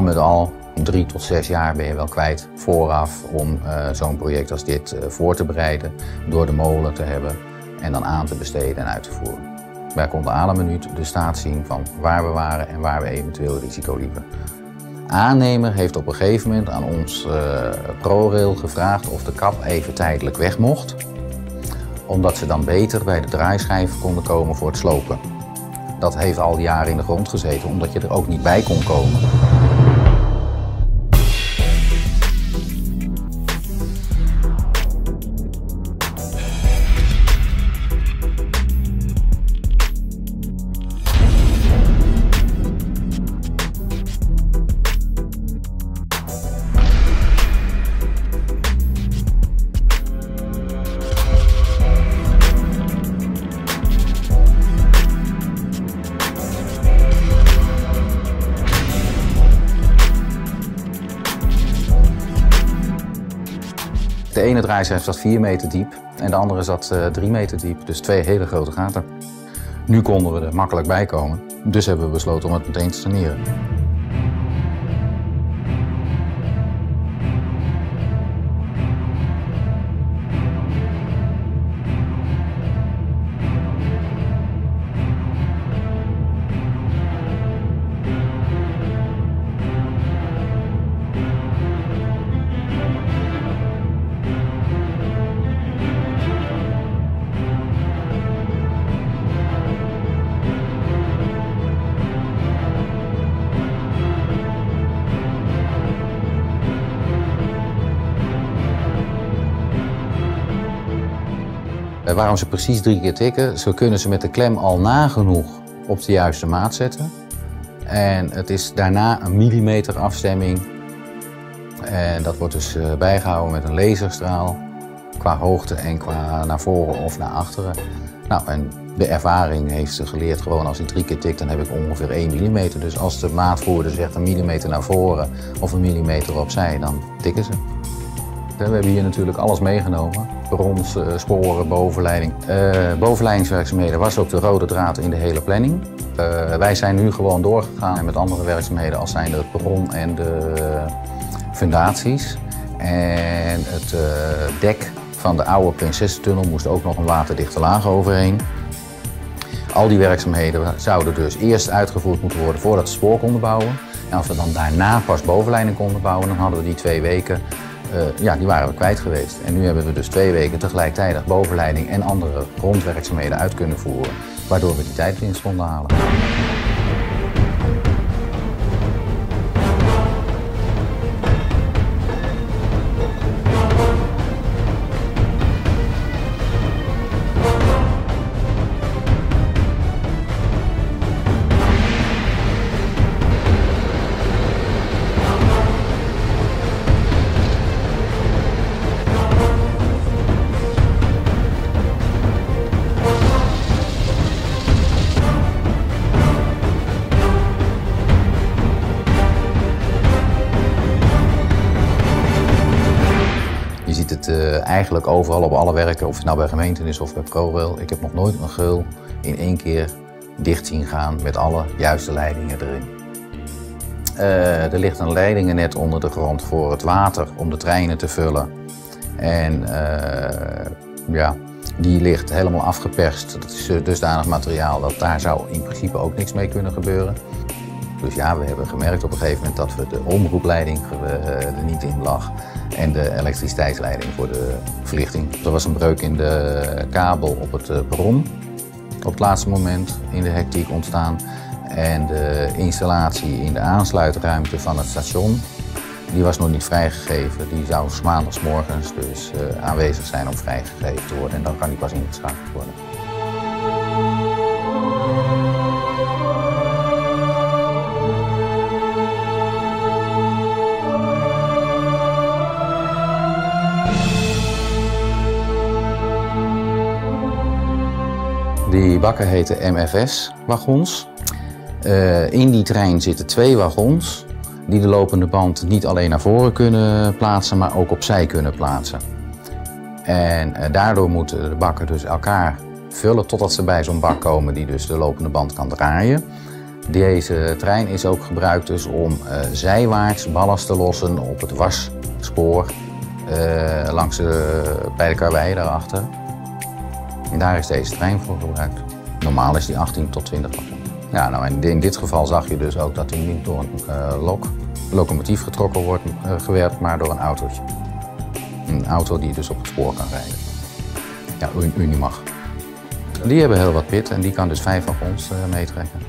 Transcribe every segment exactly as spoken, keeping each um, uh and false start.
met al drie tot zes jaar ben je wel kwijt vooraf om uh, zo'n project als dit uh, voor te bereiden, door de molen te hebben en dan aan te besteden en uit te voeren. Wij konden à la minuut de staat zien van waar we waren en waar we eventueel risico liepen. Aannemer heeft op een gegeven moment aan ons uh, ProRail gevraagd of de kap even tijdelijk weg mocht, omdat ze dan beter bij de draaischijven konden komen voor het slopen. Dat heeft al die jaren in de grond gezeten, omdat je er ook niet bij kon komen. De ene draaischijf zat vier meter diep en de andere zat uh, drie meter diep, dus twee hele grote gaten. Nu konden we er makkelijk bij komen, dus hebben we besloten om het meteen te saneren. Waarom ze precies drie keer tikken, zo kunnen ze met de klem al nagenoeg op de juiste maat zetten. En het is daarna een millimeter afstemming. En dat wordt dus bijgehouden met een laserstraal, qua hoogte en qua naar voren of naar achteren. Nou, en de ervaring heeft ze geleerd, gewoon als ik drie keer tik, dan heb ik ongeveer één millimeter. Dus als de maatvoerder zegt een millimeter naar voren of een millimeter opzij, dan tikken ze. We hebben hier natuurlijk alles meegenomen. Perrons, uh, sporen, bovenleiding. Uh, bovenleidingswerkzaamheden was ook de rode draad in de hele planning. Uh, wij zijn nu gewoon doorgegaan met andere werkzaamheden als zijn het perron en de fundaties. En het uh, dek van de oude Prinsessentunnel moest ook nog een waterdichte laag overheen. Al die werkzaamheden zouden dus eerst uitgevoerd moeten worden voordat we spoor konden bouwen. En als we dan daarna pas bovenleiding konden bouwen, dan hadden we die twee weken Uh, ja, die waren we kwijt geweest. En nu hebben we dus twee weken tegelijkertijd bovenleiding en andere grondwerkzaamheden uit kunnen voeren, waardoor we die tijdwinst konden halen. Je ziet het uh, eigenlijk overal op alle werken, of het nou bij gemeenten is of bij ProRail. Ik heb nog nooit een geul in één keer dicht zien gaan met alle juiste leidingen erin. Uh, er ligt een leidingennet onder de grond voor het water om de treinen te vullen. En uh, ja, die ligt helemaal afgeperst. Dat is dusdanig materiaal dat daar zou in principe ook niks mee kunnen gebeuren. Dus ja, we hebben gemerkt op een gegeven moment dat we de omroepleiding er niet in lag en de elektriciteitsleiding voor de verlichting. Er was een breuk in de kabel op het perron op het laatste moment in de hectiek ontstaan. En de installatie in de aansluitruimte van het station, die was nog niet vrijgegeven. Die zou maandagsmorgens dus uh, aanwezig zijn om vrijgegeven te worden en dan kan die pas ingeschakeld worden. Die bakken heten M F S-wagons. Uh, in die trein zitten twee wagons die de lopende band niet alleen naar voren kunnen plaatsen, maar ook opzij kunnen plaatsen. En uh, daardoor moeten de bakken dus elkaar vullen totdat ze bij zo'n bak komen die dus de lopende band kan draaien. Deze trein is ook gebruikt dus om uh, zijwaarts ballast te lossen op het wasspoor uh, langs de, bij de karwei daarachter. En daar is deze trein voor gebruikt. Normaal is die achttien tot twintig watt. Ja, nou, en in dit geval zag je dus ook dat hij niet door een uh, lok, locomotief getrokken wordt, uh, gewerkt, maar door een autootje. Een auto die dus op het spoor kan rijden. Ja, Unimag. Die hebben heel wat pit en die kan dus vijf wagons uh, meetrekken.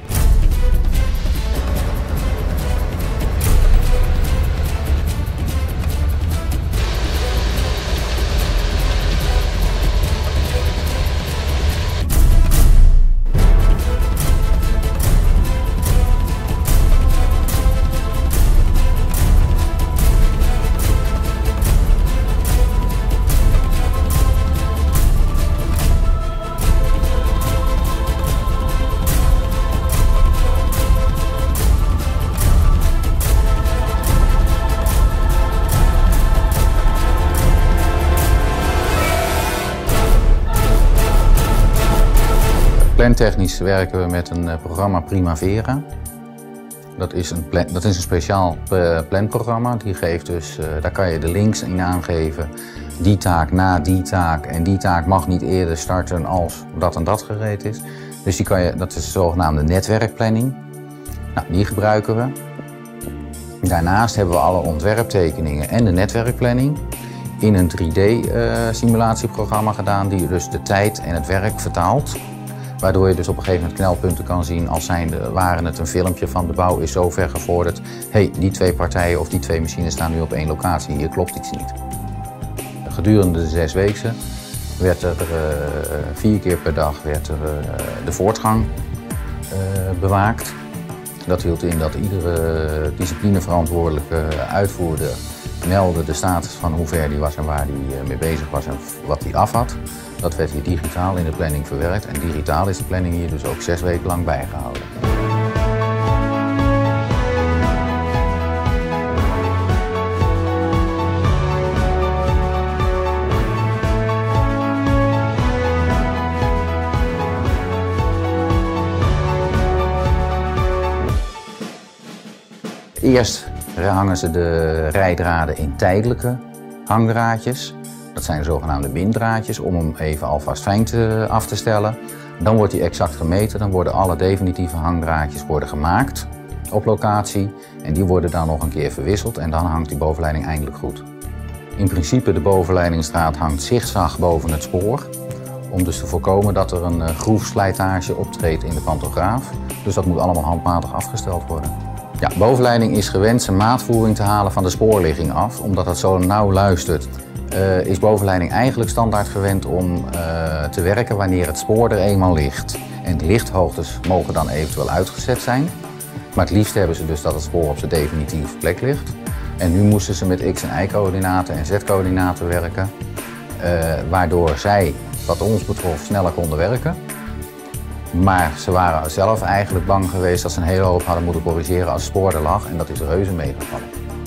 Plantechnisch werken we met een programma Primavera. Dat is een, plan, dat is een speciaal planprogramma. Die geeft dus, uh, daar kan je de links in aangeven. Die taak na die taak en die taak mag niet eerder starten als dat en dat gereed is. Dus die kan je, dat is de zogenaamde netwerkplanning. Nou, die gebruiken we. Daarnaast hebben we alle ontwerptekeningen en de netwerkplanning in een drie D uh, simulatieprogramma gedaan die dus de tijd en het werk vertaalt. Waardoor je dus op een gegeven moment knelpunten kan zien als zijnde, waren het een filmpje van de bouw is zo ver gevorderd. Hé, hey, die twee partijen of die twee machines staan nu op één locatie, hier klopt iets niet. Gedurende de zes weken werd er uh, vier keer per dag werd er, uh, de voortgang uh, bewaakt. Dat hield in dat iedere disciplineverantwoordelijke uitvoerder meldde de status van hoe ver die was en waar die mee bezig was en wat hij af had. Dat werd hier digitaal in de planning verwerkt en digitaal is de planning hier dus ook zes weken lang bijgehouden. Eerst hangen ze de rijdraden in tijdelijke hangdraadjes. Dat zijn de zogenaamde winddraadjes om hem even alvast fijn te, af te stellen. Dan wordt die exact gemeten, dan worden alle definitieve hangdraadjes worden gemaakt op locatie. En die worden dan nog een keer verwisseld en dan hangt die bovenleiding eindelijk goed. In principe de bovenleidingsdraad hangt zigzag boven het spoor. Om dus te voorkomen dat er een groefslijtage optreedt in de pantograaf. Dus dat moet allemaal handmatig afgesteld worden. Ja, bovenleiding is gewend zijn maatvoering te halen van de spoorligging af, omdat het zo nauw luistert. Uh, is bovenleiding eigenlijk standaard gewend om uh, te werken wanneer het spoor er eenmaal ligt. En de lichthoogtes mogen dan eventueel uitgezet zijn. Maar het liefst hebben ze dus dat het spoor op zijn definitieve plek ligt. En nu moesten ze met x- en y-coördinaten en z-coördinaten werken. Uh, waardoor zij, wat ons betrof, sneller konden werken. Maar ze waren zelf eigenlijk bang geweest dat ze een hele hoop hadden moeten corrigeren als het spoor er lag. En dat is reuze meegevallen.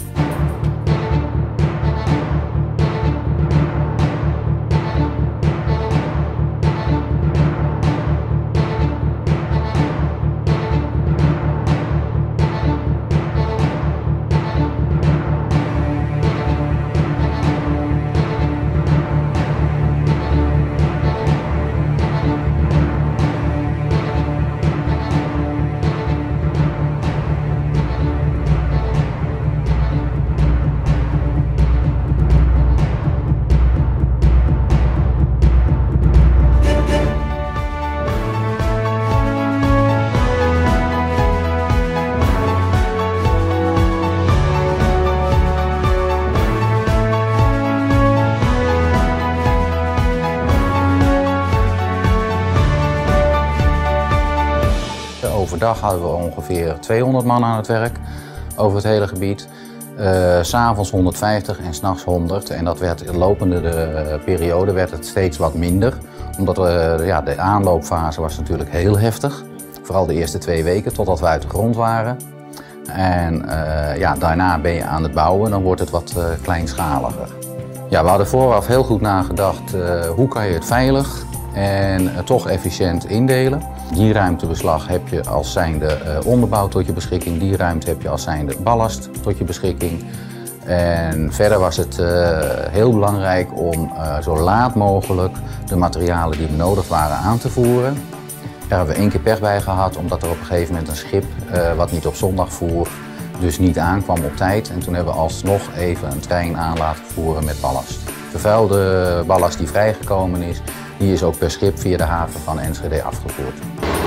Overdag hadden we ongeveer tweehonderd man aan het werk over het hele gebied. Uh, 's avonds honderdvijftig en 's nachts honderd. En dat werd in lopende de periode werd het steeds wat minder. Omdat we, ja, de aanloopfase was natuurlijk heel heftig. Vooral de eerste twee weken totdat we uit de grond waren. En uh, ja, daarna ben je aan het bouwen, dan wordt het wat uh, kleinschaliger. Ja, we hadden vooraf heel goed nagedacht uh, hoe kan je het veilig en uh, toch efficiënt indelen. Die ruimtebeslag heb je als zijnde uh, onderbouw tot je beschikking. Die ruimte heb je als zijnde ballast tot je beschikking. En verder was het uh, heel belangrijk om uh, zo laat mogelijk de materialen die nodig waren aan te voeren. Daar hebben we één keer pech bij gehad, omdat er op een gegeven moment een schip uh, wat niet op zondag voer, dus niet aankwam op tijd. En toen hebben we alsnog even een trein aan laten voeren met ballast. Vervuilde ballast die vrijgekomen is, die is ook per schip via de haven van Enschede afgevoerd.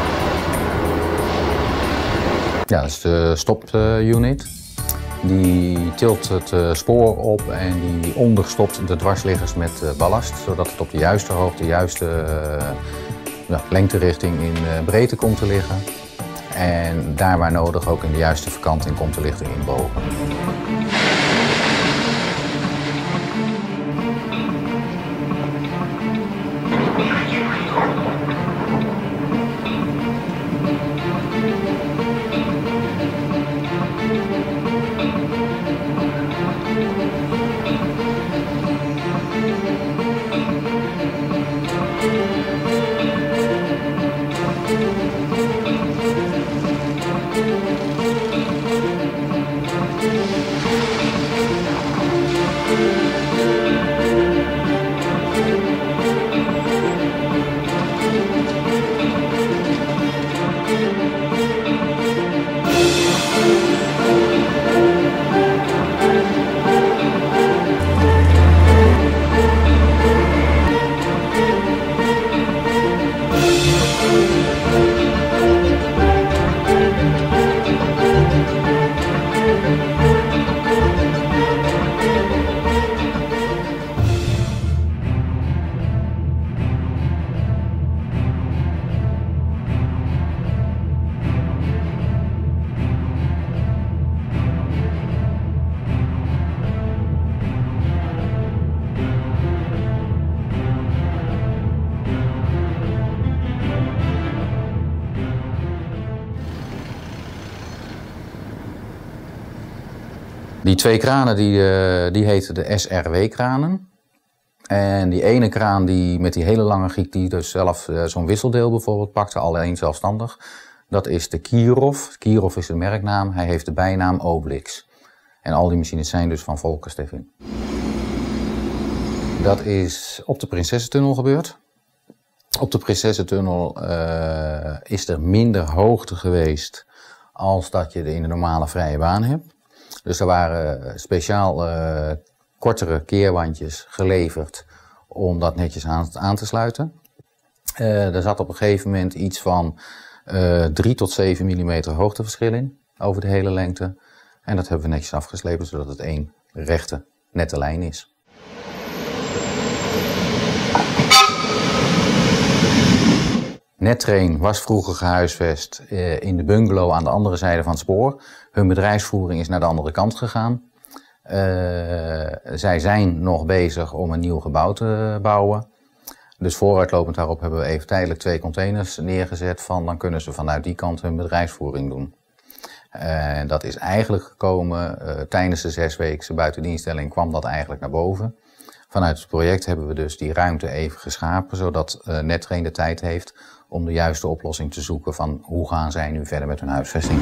Ja, dat is de stop-unit. Die tilt het spoor op en die onderstopt de dwarsliggers met ballast, zodat het op de juiste hoogte, de juiste uh, ja, lengterichting in uh, breedte komt te liggen. En daar waar nodig ook in de juiste verkanting komt te liggen in bogen. Die twee kranen die, uh, die heten de S R W-kranen. En die ene kraan die met die hele lange giek die dus zelf uh, zo'n wisseldeel bijvoorbeeld pakte, alleen zelfstandig. Dat is de Kirov. Kirov is de merknaam, hij heeft de bijnaam Oblix. En al die machines zijn dus van Volker Steffin. Dat is op de Prinsessentunnel gebeurd. Op de Prinsessentunnel uh, is er minder hoogte geweest als dat je in de normale vrije baan hebt. Dus er waren speciaal uh, kortere keerwandjes geleverd om dat netjes aan, aan te sluiten. Uh, er zat op een gegeven moment iets van uh, drie tot zeven millimeter hoogteverschil in over de hele lengte. En dat hebben we netjes afgeslepen zodat het één rechte, nette lijn is. Nettrain was vroeger gehuisvest uh, in de bungalow aan de andere zijde van het spoor. Hun bedrijfsvoering is naar de andere kant gegaan. Uh, zij zijn nog bezig om een nieuw gebouw te bouwen. Dus vooruitlopend daarop hebben we even tijdelijk twee containers neergezet van, dan kunnen ze vanuit die kant hun bedrijfsvoering doen. En uh, dat is eigenlijk gekomen uh, tijdens de zesweekse buitendienststelling kwam dat eigenlijk naar boven. Vanuit het project hebben we dus die ruimte even geschapen, zodat uh, Nettrain de tijd heeft om de juiste oplossing te zoeken van hoe gaan zij nu verder met hun huisvesting.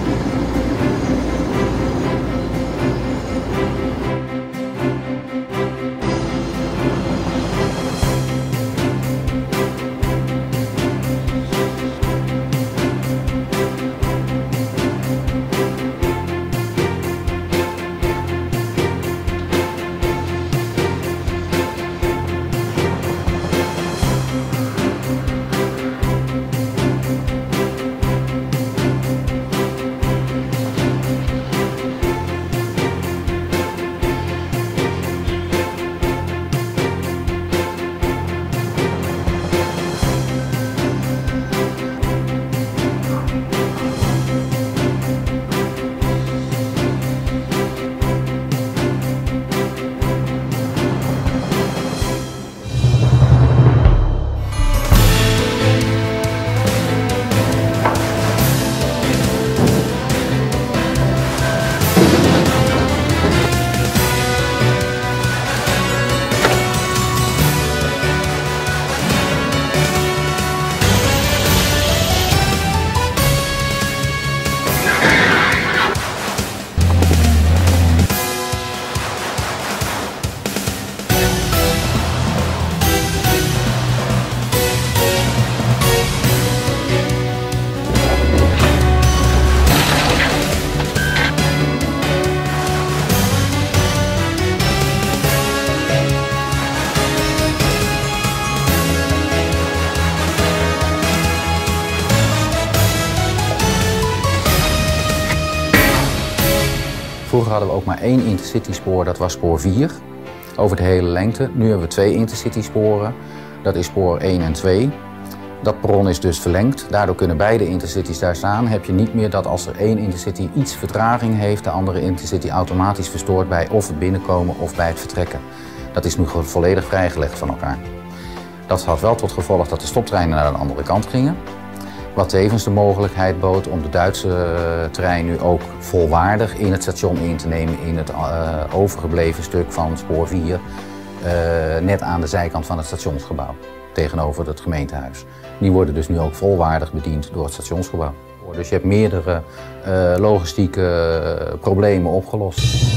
Vroeger hadden we ook maar één intercity spoor, dat was spoor vier, over de hele lengte. Nu hebben we twee intercity sporen, dat is spoor één en twee. Dat perron is dus verlengd, daardoor kunnen beide intercities daar staan. Heb je niet meer dat als er één intercity iets vertraging heeft, de andere intercity automatisch verstoort bij of het binnenkomen of bij het vertrekken. Dat is nu volledig vrijgelegd van elkaar. Dat had wel tot gevolg dat de stoptreinen naar de andere kant gingen. Wat tevens de mogelijkheid bood om de Duitse trein nu ook volwaardig in het station in te nemen in het uh, overgebleven stuk van spoor vier, uh, net aan de zijkant van het stationsgebouw, tegenover het gemeentehuis. Die worden dus nu ook volwaardig bediend door het stationsgebouw. Dus je hebt meerdere uh, logistieke uh, problemen opgelost.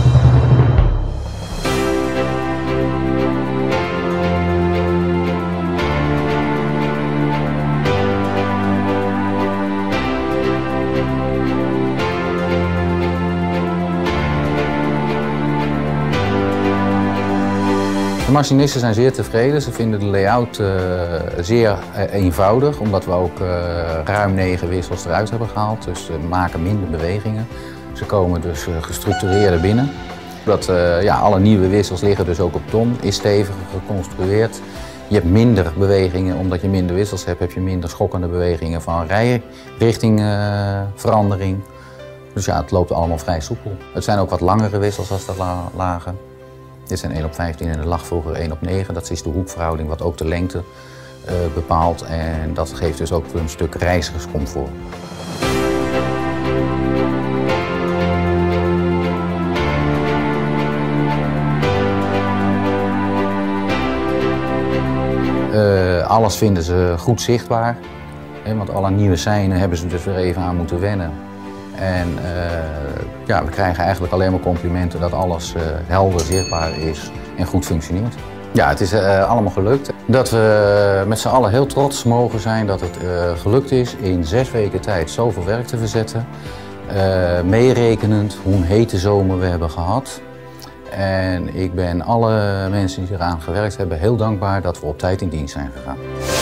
De machinisten zijn zeer tevreden. Ze vinden de layout uh, zeer uh, eenvoudig, omdat we ook uh, ruim negen wissels eruit hebben gehaald. Dus ze maken minder bewegingen. Ze komen dus uh, gestructureerder binnen. Dat, uh, ja, alle nieuwe wissels liggen dus ook op ton, is steviger geconstrueerd. Je hebt minder bewegingen, omdat je minder wissels hebt, heb je minder schokkende bewegingen van rijrichting uh, verandering. Dus ja, het loopt allemaal vrij soepel. Het zijn ook wat langere wissels als dat la lagen. Dit zijn één op vijftien en er lag vroeger één op negen. Dat is de hoekverhouding wat ook de lengte uh, bepaalt. En dat geeft dus ook een stuk reizigerscomfort. Uh, alles vinden ze goed zichtbaar. Hè, want alle nieuwe seinen hebben ze dus weer even aan moeten wennen. En uh, ja, we krijgen eigenlijk alleen maar complimenten dat alles uh, helder zichtbaar is en goed functioneert. Ja, het is uh, allemaal gelukt. Dat we met z'n allen heel trots mogen zijn dat het uh, gelukt is in zes weken tijd zoveel werk te verzetten. Uh, meerekenend hoe een hete zomer we hebben gehad. En ik ben alle mensen die eraan gewerkt hebben heel dankbaar dat we op tijd in dienst zijn gegaan.